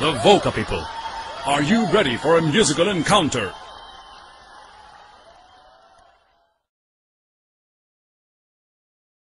the Voca people. Are you ready for a musical encounter?